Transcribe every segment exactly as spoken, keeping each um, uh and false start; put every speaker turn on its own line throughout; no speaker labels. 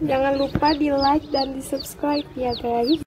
Jangan lupa di like dan di subscribe ya guys.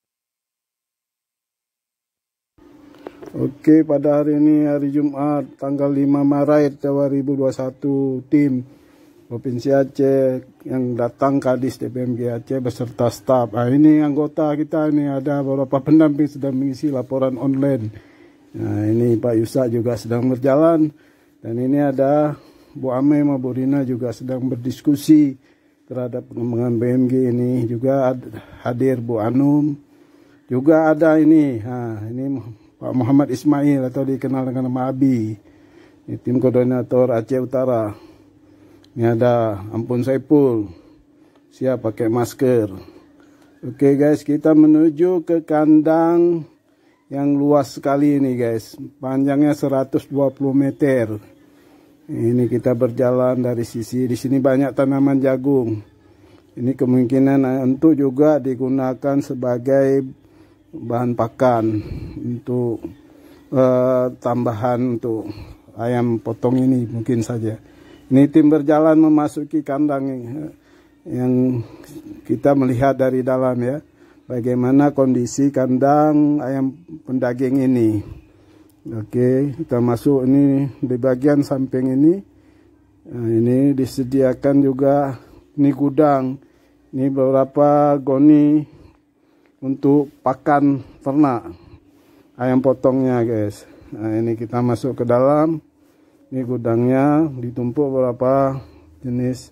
Oke, pada hari ini hari Jumat tanggal lima Maret dua ribu dua puluh satu, tim Provinsi Aceh yang datang Kadis D P M G Aceh beserta staf. Nah, ini anggota kita, ini ada beberapa pendamping sedang mengisi laporan online. Nah, ini Pak Yusa juga sedang berjalan, dan ini ada Bu Ame sama Bu Rina juga sedang berdiskusi terhadap pengembangan B M G ini. Juga hadir Bu Anum, juga ada ini, nah, ini Pak Muhammad Ismail atau dikenal dengan nama Abi, ini tim koordinator Aceh Utara. Ini ada Ampun Saipul, siap pakai masker. Oke guys, kita menuju ke kandang yang luas sekali ini guys, panjangnya seratus dua puluh meter. Ini kita berjalan dari sisi, di sini banyak tanaman jagung. Ini kemungkinan untuk juga digunakan sebagai bahan pakan untuk uh, tambahan untuk ayam potong ini mungkin saja. Ini tim berjalan memasuki kandang yang kita melihat dari dalam ya, bagaimana kondisi kandang ayam pendaging ini. Oke, kita masuk ini di bagian samping ini. Nah, ini disediakan juga ini gudang, ini beberapa goni untuk pakan ternak ayam potongnya guys. Nah, ini kita masuk ke dalam. Ini gudangnya, ditumpuk beberapa jenis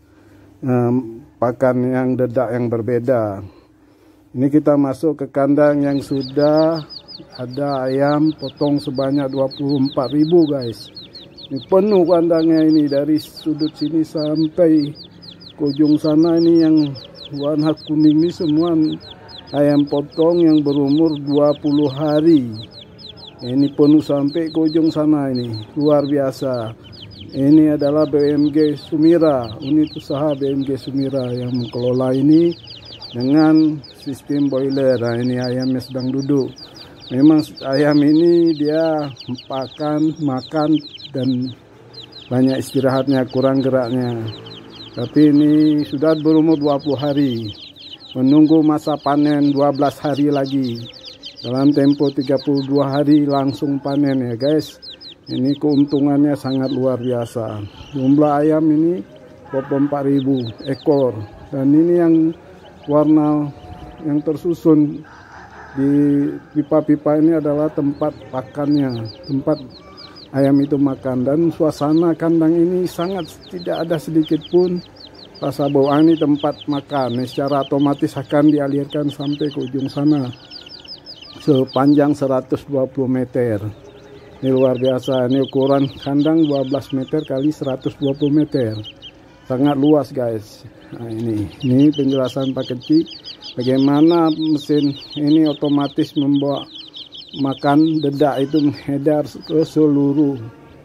um, pakan yang dedak yang berbeda. Ini kita masuk ke kandang yang sudah ada ayam potong sebanyak dua puluh empat ribu guys. Ini penuh kandangnya ini, dari sudut sini sampai ke ujung sana. Ini yang warna kuning ini semua ayam potong yang berumur dua puluh hari. Ini penuh sampai ke ujung sana, ini luar biasa. Ini adalah B M G Sumira, unit usaha B M G Sumira yang mengelola ini dengan sistem boiler. Nah, ini ayamnya sedang duduk. Memang ayam ini dia pakan, makan, dan banyak istirahatnya, kurang geraknya. Tapi ini sudah berumur dua puluh hari. Menunggu masa panen dua belas hari lagi. Dalam tempo tiga puluh dua hari langsung panen ya guys. Ini keuntungannya sangat luar biasa. Jumlah ayam ini dua puluh empat ribu ekor. Dan ini yang warna yang tersusun di pipa-pipa ini adalah tempat pakannya, tempat ayam itu makan. Dan suasana kandang ini sangat tidak ada sedikit pun rasa bau. Ini tempat makan, secara otomatis akan dialirkan sampai ke ujung sana sepanjang seratus dua puluh meter. Ini luar biasa. Ini ukuran kandang dua belas meter kali seratus dua puluh meter, sangat luas guys. Nah, ini ini penjelasan Pak Kecik bagaimana mesin ini otomatis membawa makan dedak itu mengedar ke seluruh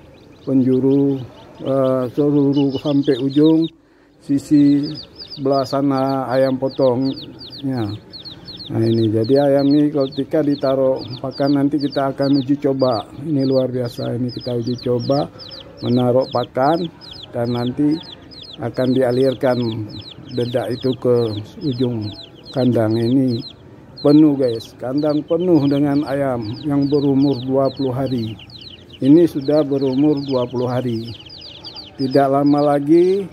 penjuru, uh, seluruh sampai ujung sisi belah sana ayam potongnya. Nah, ini jadi ayam ini ketika ditaruh pakan nanti kita akan uji coba. Ini luar biasa, ini kita uji coba menaruh pakan dan nanti akan dialirkan dedak itu ke ujung kandang. Ini penuh guys, kandang penuh dengan ayam yang berumur dua puluh hari. Ini sudah berumur dua puluh hari. Tidak lama lagi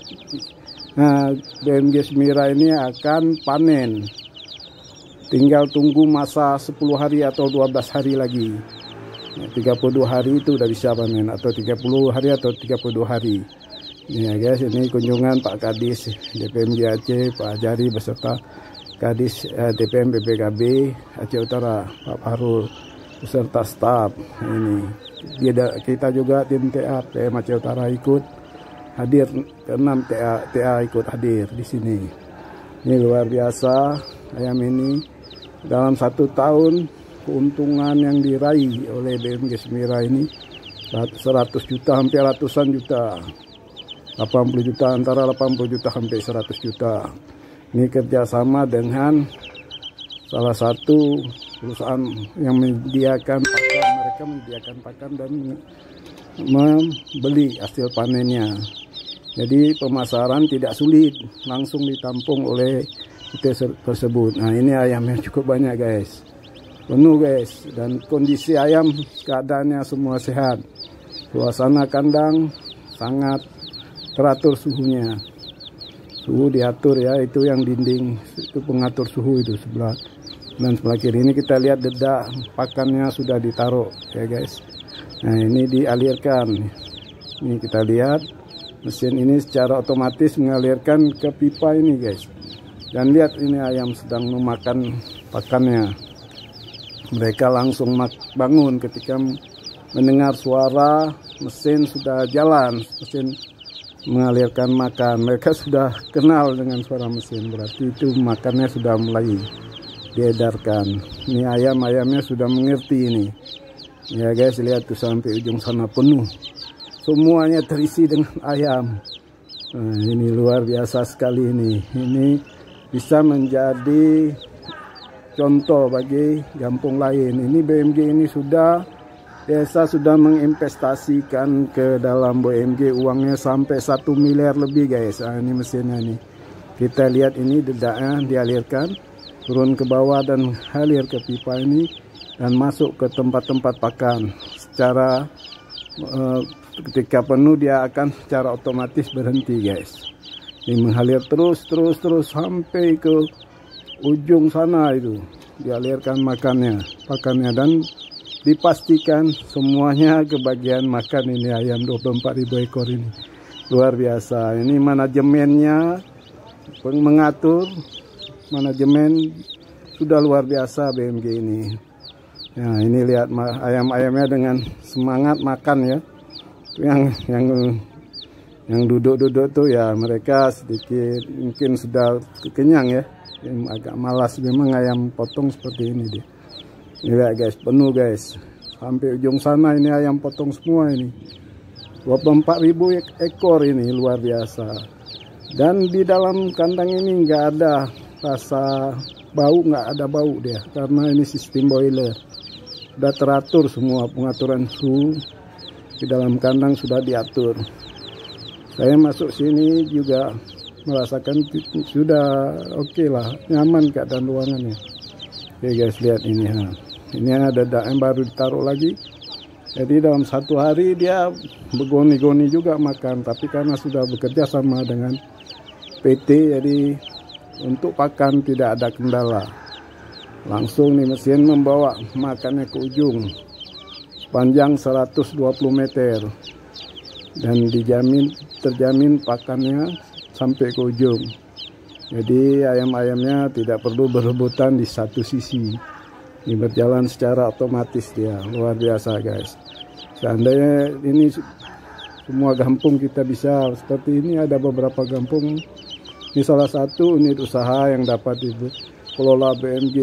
nah, B M G Sumira ini akan panen. Tinggal tunggu masa sepuluh hari atau dua belas hari lagi. tiga puluh dua hari itu udah bisa panen, atau tiga puluh hari atau tiga puluh dua hari. Ini ya guys, ini kunjungan Pak Kadis D P M G Aceh, Pak Ajari beserta Kadis eh, D P M B P K B Aceh Utara, Pak Fahrul beserta staf. Ini dia, kita juga tim T A P M Aceh Utara ikut hadir, keenam T A T A ikut hadir di sini. Ini luar biasa ayam ini. Dalam satu tahun keuntungan yang diraih oleh B M G Sumira ini seratus juta, hampir ratusan juta, delapan puluh juta, antara delapan puluh juta sampai seratus juta. Ini kerjasama dengan salah satu perusahaan yang menyediakan pakan. Mereka menyediakan pakan dan membeli hasil panennya. Jadi pemasaran tidak sulit, langsung ditampung oleh kita tersebut. Nah ini ayamnya cukup banyak guys, penuh guys, dan kondisi ayam keadaannya semua sehat. Suasana kandang sangat teratur suhunya, suhu diatur ya, itu yang dinding itu pengatur suhu itu sebelah. Dan sebelah kiri ini kita lihat dedak pakannya sudah ditaruh ya guys. Nah ini dialirkan, ini kita lihat mesin ini secara otomatis mengalirkan ke pipa ini guys. Dan lihat ini ayam sedang memakan pakannya. Mereka langsung bangun ketika mendengar suara mesin sudah jalan, mesin mengalirkan makan. Mereka sudah kenal dengan suara mesin, berarti itu makannya sudah mulai diedarkan. Ini ayam-ayamnya sudah mengerti ini ya guys, lihat tuh sampai ujung sana penuh, semuanya terisi dengan ayam. Nah, ini luar biasa sekali ini. Ini bisa menjadi contoh bagi kampung lain. Ini B M G ini sudah, desa sudah menginvestasikan ke dalam B M G uangnya sampai satu miliar lebih guys. Nah, ini mesinnya nih, kita lihat ini dedaknya dialirkan turun ke bawah dan halir ke pipa ini dan masuk ke tempat-tempat pakan. Secara uh, ketika penuh dia akan secara otomatis berhenti guys. Ini mengalir terus terus terus sampai ke ujung sana, itu dialirkan makannya, pakannya, dan dipastikan semuanya kebagian makan ini ayam dua puluh empat ribu ekor ini. Luar biasa. Ini manajemennya, mengatur manajemen sudah luar biasa B M G ini. Nah ini lihat ayam-ayamnya dengan semangat makan ya. Yang yang yang duduk-duduk tuh ya mereka sedikit mungkin sudah kenyang ya. Yang agak malas memang ayam potong seperti ini dia. Ini lihat guys, penuh guys. Sampai ujung sana ini ayam potong semua ini. dua puluh empat ribu ekor ini, luar biasa. Dan di dalam kandang ini nggak ada rasa bau, nggak ada bau dia, karena ini sistem boiler. Sudah teratur semua, pengaturan suhu di dalam kandang sudah diatur. Saya masuk sini juga merasakan sudah oke okay lah, nyaman keadaan ruangannya. Oke guys, lihat ini ha. Ini ada dadak yang baru ditaruh lagi. Jadi dalam satu hari dia begoni-goni juga makan, tapi karena sudah bekerja sama dengan P T, jadi untuk pakan tidak ada kendala. Langsung nih mesin membawa makannya ke ujung panjang seratus dua puluh meter dan dijamin terjamin pakannya sampai ke ujung. Jadi ayam-ayamnya tidak perlu berebutan di satu sisi. Ini berjalan secara otomatis dia, luar biasa guys. Seandainya ini semua kampung kita bisa seperti ini, ada beberapa kampung. Ini salah satu unit usaha yang dapat dikelola B M G.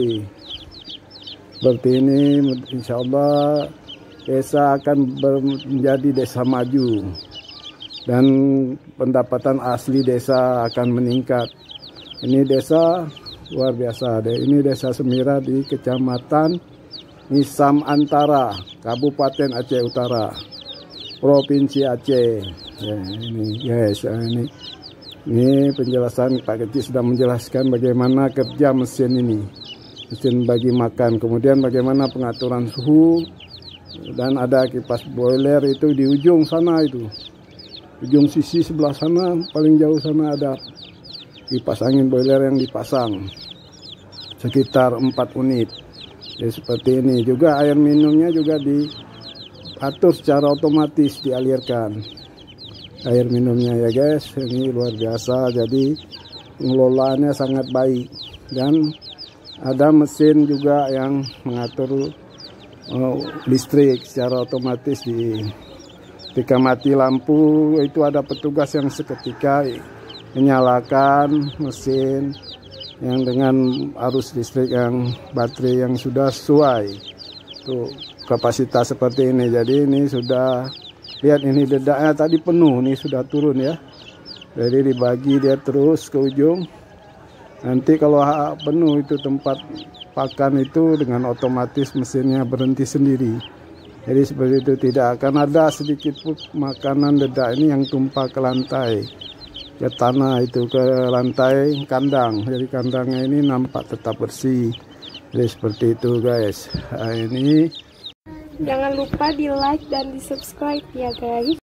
Seperti ini, insya Allah desa akan menjadi desa maju. Dan pendapatan asli desa akan meningkat. Ini desa luar biasa deh. Ini desa Semira di Kecamatan Nisam Antara, Kabupaten Aceh Utara, Provinsi Aceh. Ya, ini guys, ini. Ini penjelasan Pak Kecik sudah menjelaskan bagaimana kerja mesin ini, mesin bagi makan, kemudian bagaimana pengaturan suhu, dan ada kipas boiler itu di ujung sana, itu ujung sisi sebelah sana paling jauh sana ada kipas angin boiler yang dipasang sekitar empat unit. Ya seperti ini juga, air minumnya juga diatur secara otomatis, dialirkan air minumnya ya guys. Ini luar biasa, jadi pengelolaannya sangat baik. Dan ada mesin juga yang mengatur uh, listrik secara otomatis. Di ketika mati lampu itu ada petugas yang seketika menyalakan mesin yang dengan arus listrik yang baterai yang sudah sesuai tuh kapasitas seperti ini. Jadi ini sudah, lihat ini dedaknya tadi penuh, nih sudah turun ya. Jadi dibagi dia terus ke ujung. Nanti kalau penuh itu tempat pakan itu dengan otomatis mesinnya berhenti sendiri. Jadi seperti itu, tidak akan ada sedikit pun makanan dedak ini yang tumpah ke lantai, ke tanah itu, ke lantai kandang. Jadi kandangnya ini nampak tetap bersih. Jadi seperti itu guys. Nah, ini
Jangan lupa di like dan di subscribe ya guys.